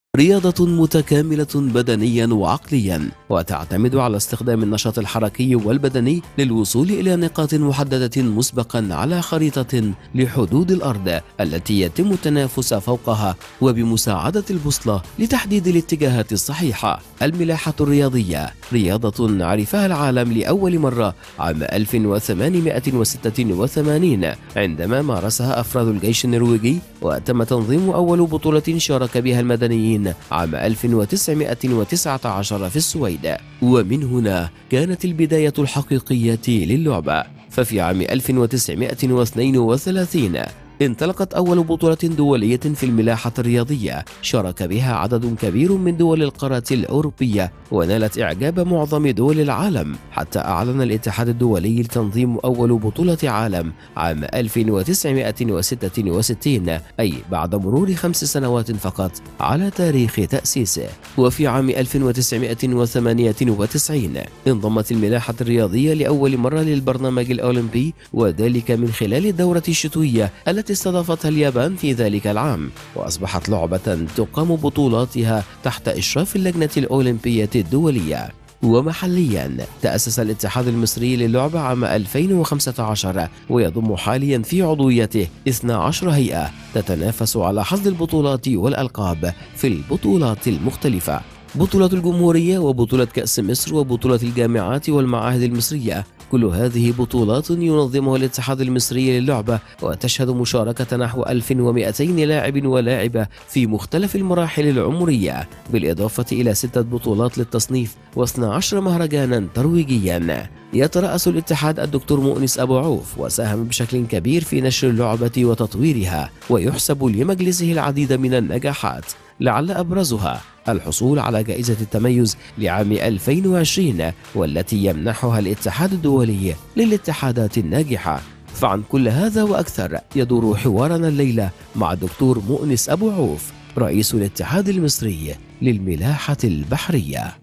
رياضة متكاملة بدنيا وعقليا، وتعتمد على استخدام النشاط الحركي والبدني للوصول إلى نقاط محددة مسبقا على خريطة لحدود الأرض التي يتم التنافس فوقها، وبمساعدة البوصلة لتحديد الاتجاهات الصحيحة. الملاحة الرياضية رياضة عرفها العالم لأول مرة عام 1886 عندما مارسها أفراد الجيش النرويجي، وتم تنظيم أول بطولة شارك بها المدنيين عام 1919 في السويد، ومن هنا كانت البداية الحقيقية للعبة. ففي عام 1932 انطلقت أول بطولة دولية في الملاحة الرياضية شارك بها عدد كبير من دول القارة الأوروبية، ونالت إعجاب معظم دول العالم، حتى أعلن الاتحاد الدولي لتنظيم أول بطولة عالم عام 1966، أي بعد مرور 5 سنوات فقط على تاريخ تأسيسه. وفي عام 1998 انضمت الملاحة الرياضية لأول مرة للبرنامج الأولمبي، وذلك من خلال الدورة الشتوية التي استضافتها اليابان في ذلك العام، وأصبحت لعبة تقام بطولاتها تحت إشراف اللجنة الأولمبية الدولية. ومحليا تأسس الاتحاد المصري للعبة عام 2015، ويضم حاليا في عضويته 12 هيئة تتنافس على حصد البطولات والألقاب في البطولات المختلفة: بطولة الجمهورية، وبطولة كأس مصر، وبطولة الجامعات والمعاهد المصرية. كل هذه بطولات ينظمها الاتحاد المصري للعبة، وتشهد مشاركة نحو 1200 لاعب ولاعبة في مختلف المراحل العمرية، بالإضافة إلى 6 بطولات للتصنيف و12 مهرجانا ترويجيا. يترأس الاتحاد الدكتور مؤنس أبو عوف، وساهم بشكل كبير في نشر اللعبة وتطويرها، ويحسب لمجلسه العديد من النجاحات، لعل أبرزها الحصول على جائزة التميز لعام 2020، والتي يمنحها الاتحاد الدولي للاتحادات الناجحة. فعن كل هذا وأكثر يدور حوارنا الليلة مع الدكتور مؤنس أبو عوف، رئيس الاتحاد المصري للملاحة البحرية.